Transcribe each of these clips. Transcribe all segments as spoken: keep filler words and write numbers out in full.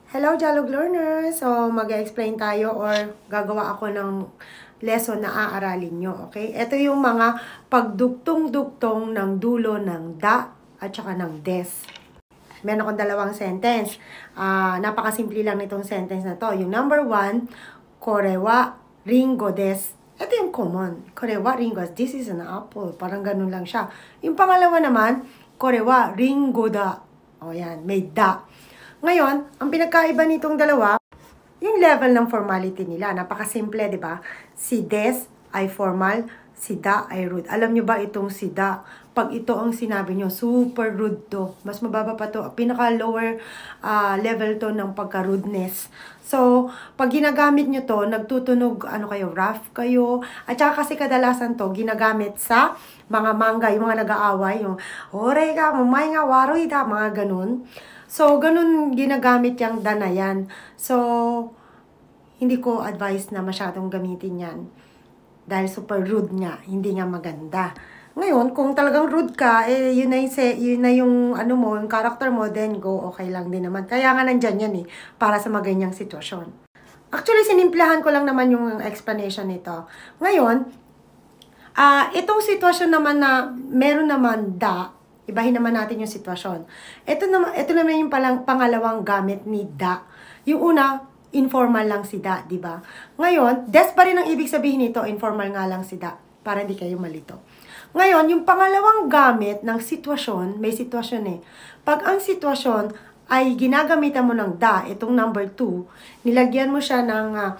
Hello, Dialog learners! So, mag-explain tayo or gagawa ako ng lesson na aaralin nyo, okay? Ito yung mga pagdugtong-dugtong ng dulo ng da at saka ng des. Meron akong dalawang sentence. Uh, napakasimple lang nitong sentence na to. Yung number one, korewa ringo des. Ito yung common. Korewa ringo des. This is an apple. Parang ganun lang siya. Yung pangalawa naman, korewa ringo da. O yan, may da. Ngayon, ang pinagkaiba nitong dalawa, yung level ng formality nila. Napakasimple, di ba? Si des ay formal, si da ay rude. Alam nyo ba itong si da? Pag ito ang sinabi nyo, super rude to. Mas mababa pa to. Pinaka-lower uh, level to ng pagka-rudeness. So, pag ginagamit nyo to, nagtutunog, ano kayo, rough kayo. At saka kasi kadalasan to, ginagamit sa mga manga, yung mga nag-aaway, yung, ore ka, mamay nga, waroy da, mga ganun. So, ganun ginagamit yung da na yan. So, hindi ko advise na masyadong gamitin yan. Dahil super rude nga, hindi nga maganda. Ngayon, kung talagang rude ka, eh, yun na yung, yun na yung ano mo, yung character mo, then go, okay lang din naman. Kaya nga nandyan yan eh, para sa maganyang sitwasyon. Actually, sinimplahan ko lang naman yung explanation nito. Ngayon, uh, itong sitwasyon naman na meron naman da, ibahin naman natin yung sitwasyon. Ito naman, ito naman yung palang, pangalawang gamit ni da. Yung una, informal lang si da, di ba? Ngayon, des pa rin ang ibig sabihin nito, informal nga lang si da, para hindi kayo malito. Ngayon, yung pangalawang gamit ng sitwasyon, may sitwasyon eh. Pag ang sitwasyon ay ginagamitan mo ng da, itong number two, nilagyan mo siya ng uh,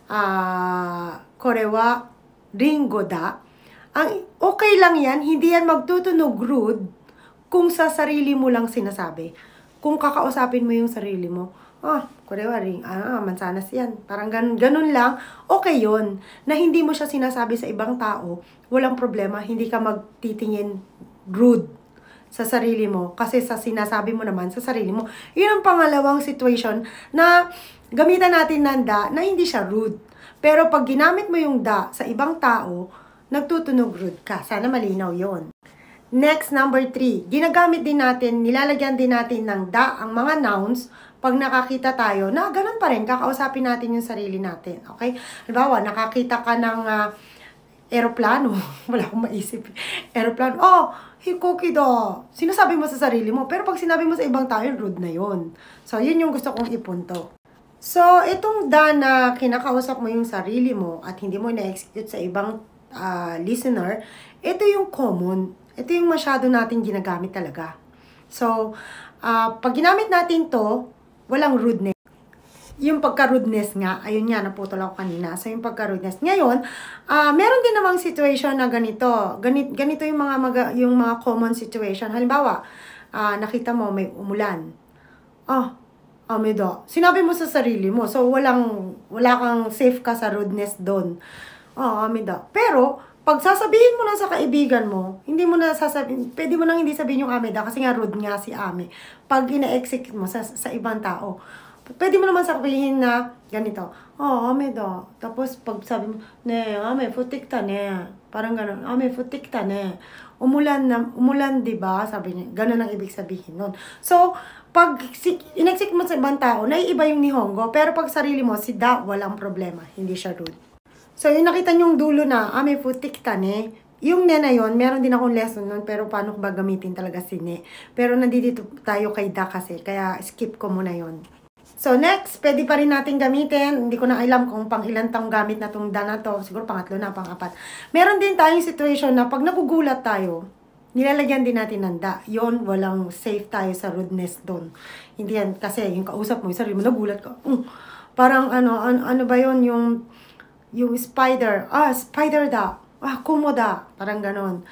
uh, korewa ringo da, ang okay lang yan, hindi yan magtutunog rude, kung sa sarili mo lang sinasabi. Kung kakausapin mo yung sarili mo, ah, korewa ring, ah, mansanas yan. Parang ganun, ganun lang, okay yun. Na hindi mo siya sinasabi sa ibang tao, walang problema, hindi ka magtitingin rude sa sarili mo. Kasi sa sinasabi mo naman sa sarili mo. Yun ang pangalawang situation na gamitan natin ng da na hindi siya rude. Pero pag ginamit mo yung da sa ibang tao, nagtutunog rude ka. Sana malinaw yon. Next, number three. Ginagamit din natin, nilalagyan din natin ng da ang mga nouns pag nakakita tayo na ganun pa rin, kakausapin natin yung sarili natin. Okay? Halimbawa, nakakita ka ng uh, aeroplano. Wala akong maisip. Aeroplano. Oh, hikoki da. Sinasabi mo sa sarili mo. Pero pag sinabi mo sa ibang tao, rude na yon. So, yun yung gusto kong ipunto. So, itong da na kinakausap mo yung sarili mo at hindi mo na-execute sa ibang uh, listener, ito yung common. Ito yung masyado natin ginagamit talaga. So, uh, pag ginamit natin to, walang rudeness. Yung pagka-rudeness nga, ayun nga, naputol ako kanina. So, yung pagka-rudeness. Ngayon, uh, meron din namang situation na ganito. Ganito, ganito yung mga, maga, yung mga common situation. Halimbawa, uh, nakita mo may umulan. Ah, amido. Sinabi mo sa sarili mo. So, walang, wala kang safe ka sa rudeness doon. Ah, amido. Pero, pag sasabihin mo na sa kaibigan mo, hindi mo na sasabihin, pwede mo nang hindi sabihin yung Ame da, kasi nga rude nga si Ame. Pag ina-execute mo sa, sa ibang tao, pwede mo naman sabihin na ganito, oh, Ame da. Tapos pag sabi mo, ne, Ame, futik ta ne. Parang gano'n, Ame, futik ta ne. Umulan, na, umulan, diba? Sabi niya, gano'n ang ibig sabihin nun. So, pag in-execute mo sa ibang tao, naiiba yung Nihongo, pero pag sarili mo, si da, walang problema. Hindi siya rude. So, yung nakita nyong dulo na, ah, may putik ta ne. Yung ne na yun, meron din akong lesson nun, pero paano ko ba gamitin talaga si ne. Pero nandito tayo kay da kasi, kaya skip ko muna yon. So, next, pwede pa rin natin gamitin. Hindi ko na alam kung pang ilan tang gamit na tong da na to. Siguro pangatlo na, pang-apat. Meron din tayong situation na pag nagugulat tayo, nilalagyan din natin ng da. Yun, walang safe tayo sa rudeness doon. Hindi yan, kasi yung kausap mo, yung sarili mo, nagulat ka. Um, parang ano, an ano ba yun, yung yung spider, ah, spider da, ah, kumo da, parang ganon.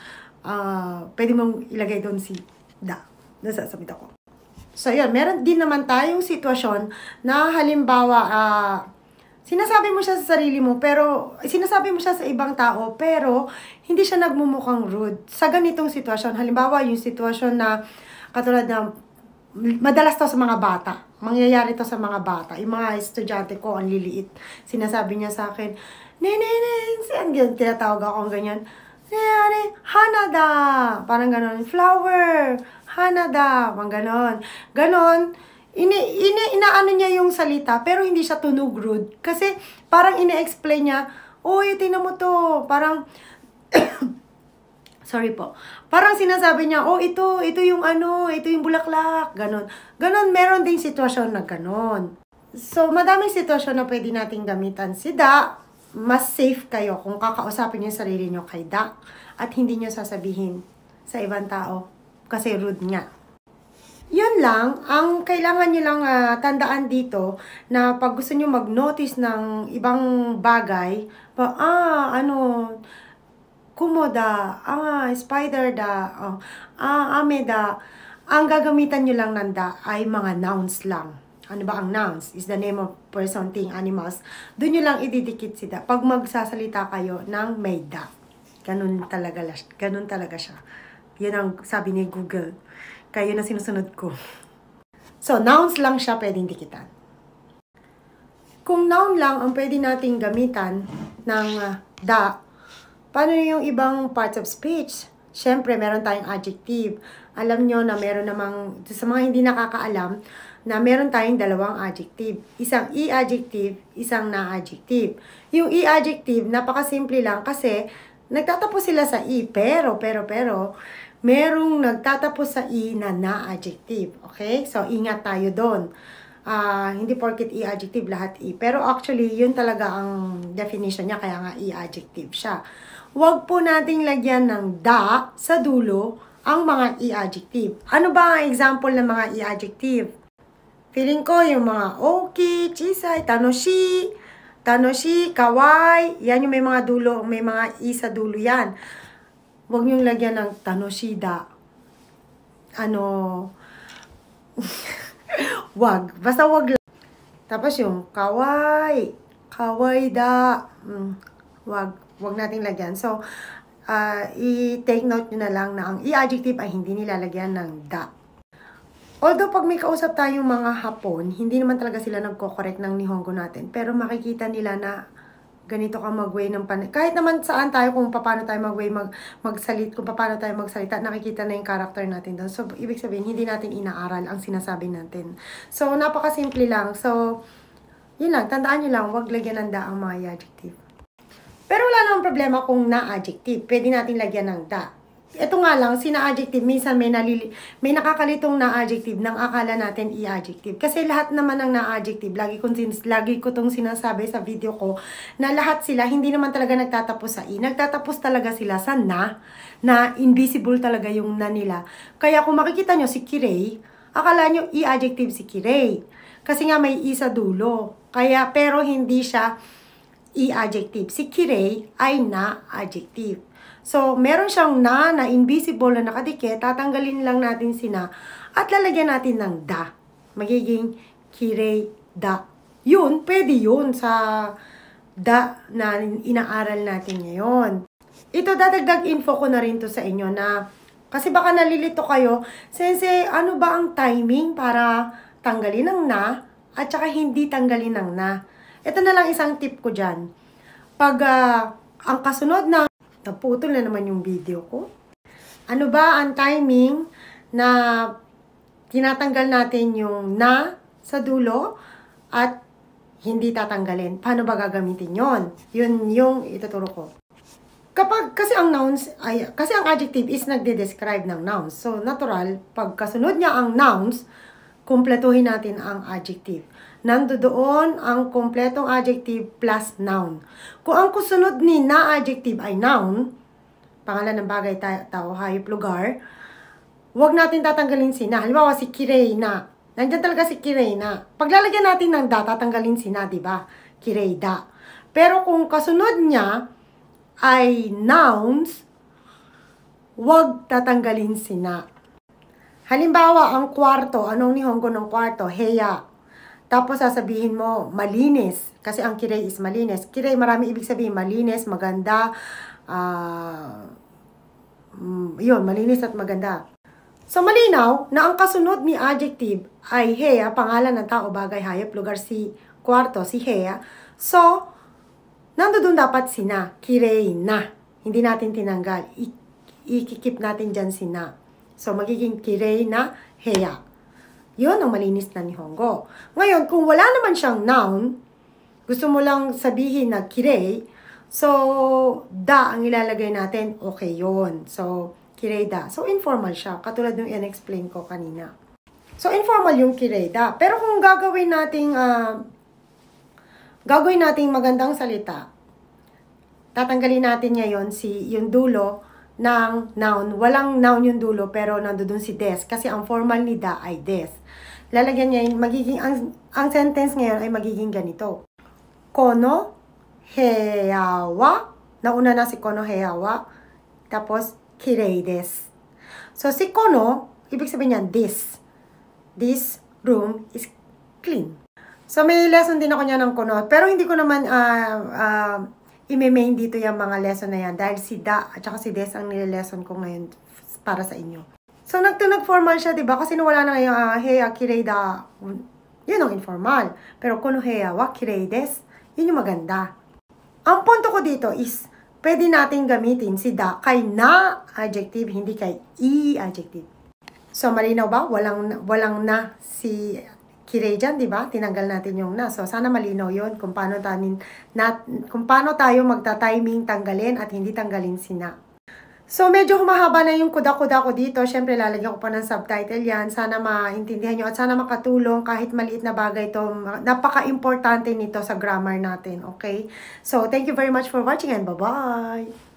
Uh, pwede mong ilagay doon si da, nasasabit ako. So, yun, meron din naman tayong sitwasyon na halimbawa, uh, sinasabi mo siya sa sarili mo, pero, sinasabi mo siya sa ibang tao, pero, hindi siya nagmumukhang rude. Sa ganitong sitwasyon, halimbawa, yung sitwasyon na, katulad na, madalas to sa mga bata. Mangyayari to sa mga bata. Yung mga estudyante ko, ang liliit. Sinasabi niya sa akin, Nene, nene, siyan, tinatawag ako ang ganyan. Nene, Hanada. Parang ganon. Flower. Hanada. Parang ganon. Ganon. ini, ini, inaano niya yung salita, pero hindi siya tunog rude. Kasi, parang ine-explain niya, oy, tingnan mo to. Parang, sorry po. Parang sinasabi niya, oh, ito, ito yung ano, ito yung bulaklak. Ganon. Ganon, meron ding sitwasyon na ganon. So, madaming sitwasyon na pwede nating gamitan si da. Mas safe kayo kung kakausapin niyo sarili niyo kay da. At hindi niyo sasabihin sa ibang tao. Kasi rude nga. Yun lang, ang kailangan nyo lang uh, tandaan dito na pag gusto nyo mag-notice ng ibang bagay, pa, ah, ano, kumoda, ah, spider da, oh, ah, ameda, ang gagamitan nyo lang ng da ay mga nouns lang. Ano ba ang nouns? Is the name of person, thing, animals. Doon nyo lang ididikit si da. Pag magsasalita kayo ng may da. Ganun talaga, ganun talaga siya. Yun ang sabi ni Google. Kaya na sinusunod ko. So, nouns lang siya pwedeng dikitan. Kung noun lang ang pwede nating gamitan ng uh, da, paano yung ibang parts of speech? Siyempre, meron tayong adjective. Alam nyo na meron namang, sa mga hindi nakakaalam, na meron tayong dalawang adjective. Isang e-adjective, isang na-adjective. Yung e-adjective, napakasimple lang kasi nagtatapos sila sa e, pero, pero, pero, merong nagtatapos sa i na na-adjective. Okay? So, ingat tayo doon. Uh, hindi porket i-adjective, lahat i. Pero actually, yun talaga ang definition niya, kaya nga i-adjective siya. Huwag po nating lagyan ng da sa dulo ang mga i-adjective. Ano ba ang example ng mga i-adjective? Feeling ko yung mga okay, chisay, tanoshi, tanoshi, kawai, yan yung may mga dulo, may mga i sa dulo yan. Huwag niyong lagyan ng tanoshida. Ano, wag. Basta wag lang. Tapos yung kawaii, kawaii da. Mm, wag. Wag nating lagyan. So, uh, i-take note nyo na lang na ang i-adjective ay hindi nilalagyan ng da. Although, pag may kausap tayong mga Hapon, hindi naman talaga sila nagko-correct ng Nihongo natin. Pero makikita nila na ganito ka mag-way ng pan... Kahit naman saan tayo kung paano tayo mag-way, mag magsalit, kung paano tayo magsalita, nakikita na yung character natin doon. So, ibig sabihin, hindi natin inaaral ang sinasabi natin. So, napakasimple lang. So, yun lang. Tandaan nyo lang, huwag lagyan ng da ang mga adjective. Pero wala namang problema kung na-adjective. Pwede natin lagyan ng da. Ito nga lang, si na-adjective, minsan may, nalili, may nakakalitong na-adjective nang akala natin i-adjective. Kasi lahat naman ng na-adjective, lagi ko, lagi ko itong sinasabi sa video ko, na lahat sila, hindi naman talaga nagtatapos sa i. Nagtatapos talaga sila sa na, na invisible talaga yung na nila. Kaya kung makikita nyo si Kirei, akala nyo i-adjective si Kirei. Kasi nga may i sa dulo. Kaya, pero hindi siya i-adjective. Si Kirei ay na-adjective. So, meron siyang na, na invisible na nakadikit, tatanggalin lang natin si na, at lalagyan natin ng da. Magiging kirei da. Yun, pwede yun sa da na inaaral natin ngayon. Ito, dadagdag info ko na rin to sa inyo na, kasi baka nalilito kayo, Sensei, ano ba ang timing para tanggalin ng na, at saka hindi tanggalin ng na? Ito na lang isang tip ko dyan. Pag uh, ang kasunod na, naputol na naman yung video ko. Ano ba ang timing na tinatanggal natin yung na sa dulo at hindi tatanggalin? Paano ba gagamitin yon? Yun yung ituturo ko. Kapag, kasi ang nouns, ay, kasi ang adjective is nagde-describe ng nouns. So, natural, pag kasunod niya ang nouns, kumpletuhin natin ang adjective. Nandoon ang kompletong adjective plus noun. Kung ang kusunod ni na adjective ay noun, pangalan ng bagay, tao, hayop, lugar, huwag natin tatanggalin si na. Halimbawa, si Kirei na. Nandiyan talaga si Kirei na. Paglalagyan natin ng da, tatanggalin si na, di ba? Kirei da. Pero kung kasunod niya ay nouns, huwag tatanggalin si na. Halimbawa, ang kwarto, anong Nihongo ng kwarto? Heya. Tapos sasabihin mo, malinis. Kasi ang kirei is malinis. Kirei, marami ibig sabihin, malinis, maganda. Uh, yun, malinis at maganda. So, malinaw na ang kasunod ni adjective ay heya, pangalan ng tao, bagay, hayop, lugar, si kwarto, si heya. So, nandoon dapat si na, kirei na. Hindi natin tinanggal. I- ikikip natin dyan si na. So, magiging kirei na heya. Yun ang malinis na Nihongo. Ngayon, kung wala naman siyang noun, gusto mo lang sabihin na kirei, so, da ang ilalagay natin, okay yun. So, kirei da. So, informal siya, katulad ng in-explain ko kanina. So, informal yung kirei da. Pero kung gagawin nating, uh, gagawin nating magandang salita, tatanggalin natin ngayon si, yung dulo ng noun. Walang noun yung dulo, pero nandoon si des. Kasi ang formal ni da ay des. Lalagyan niya yung magiging, ang, ang sentence ngayon ay magiging ganito. Kono heya wa, nauna na si kono heya wa, tapos kirei desu. So si kono, ibig sabihin niyan this. This room is clean. So may lesson din ako niya ng kono, pero hindi ko naman uh, uh, i-main dito yung mga lesson na yan dahil si da at saka si des ang nile-lesson ko ngayon para sa inyo. So nagtunag-formal siya, diba? Kasi wala na yung uh, heya kirei da, yun ang informal. Pero kono heya wa kirei desu, yun yung maganda. Ang punto ko dito is, pwede natin gamitin si da kay na adjective, hindi kay i adjective. So, malinaw ba? Walang, walang na si kirei dyan, di ba? Tinanggal natin yung na. So, sana malinaw yun kung paano, tanin, na, kung paano tayo magta-timing tanggalin at hindi tanggalin si na. So, medyo humahaba na yung kuda-kuda ko dito. Siyempre, lalagyan ko pa ng subtitle yan. Sana maintindihan nyo at sana makatulong kahit maliit na bagay ito. Napaka-importante nito sa grammar natin, okay? So, thank you very much for watching and bye-bye!